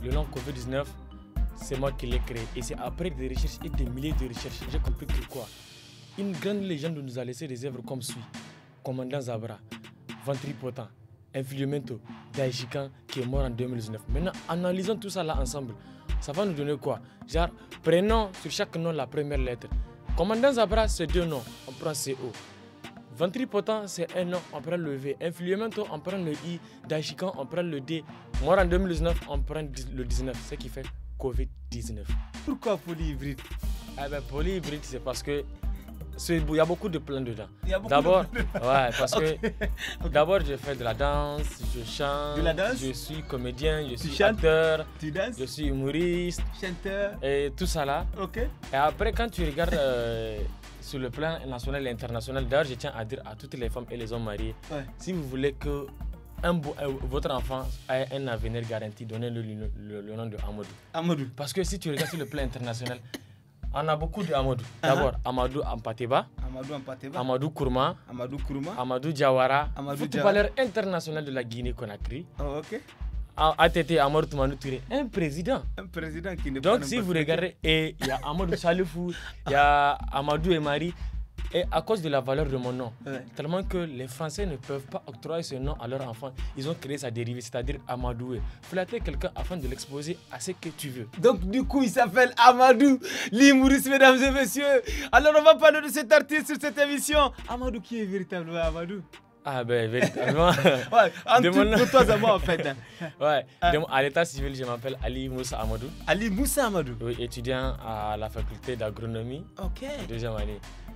le nom Covid-19, c'est moi qui l'ai créé. Et c'est après des recherches et des milliers de recherches, j'ai compris que quoi. Une grande légende nous a laissé des œuvres comme suit. Commandant Zabra, Ventripotent, Influimento, Daishikan qui est mort en 2019. Maintenant, analysons tout ça là ensemble. Ça va nous donner quoi? Genre, prenons sur chaque nom la première lettre. Commandant Zabra, c'est 2 noms, on prend CO. Ventripotent, c'est un nom, on prend le V. Influimento, on prend le I. Daishikan, on prend le D. Mort en 2019, on prend le 19, ce qui fait Covid-19. Pourquoi polyhybride? Polyhybride, c'est parce que il y a beaucoup de plans dedans. D'abord, parce que d'abord je fais de la danse, je chante, de la danse? Je suis comédien, je suis acteur, tu danses? Je suis humoriste, chanteur et tout ça là. Ok. Et après quand tu regardes sur le plan national et international, d'ailleurs je tiens à dire à toutes les femmes et les hommes mariés, si vous voulez que votre enfant ait un avenir garanti, donnez-le le nom de Amadou. Parce que si tu regardes sur le plan international, on a beaucoup de Amadou. D'abord, Amadou Ampateba, Amadou Kourma, Amadou Diawara, footballeur international de la Guinée-Conakry. ATT Amadou Toumanou Touré, un président qui n'est pas. Donc si vous regardez, il y a Amadou Salifou, il y a Amadou Emari. Et à cause de la valeur de mon nom, tellement que les Français ne peuvent pas octroyer ce nom à leur enfant, ils ont créé sa dérivée, c'est-à-dire Amadoué. Flatter quelqu'un afin de l'exposer à ce que tu veux. Donc du coup, il s'appelle Amadou, l'humoriste, mesdames et messieurs. Alors on va parler de cet artiste sur cette émission. Amadou, qui est véritablement Amadou? Véritablement. De toi à moi en fait. À l'état civil, je m'appelle Ali Moussa Amadou. Ali Moussa Amadou. Oui, étudiant à la faculté d'agronomie. Ok. Deuxième année.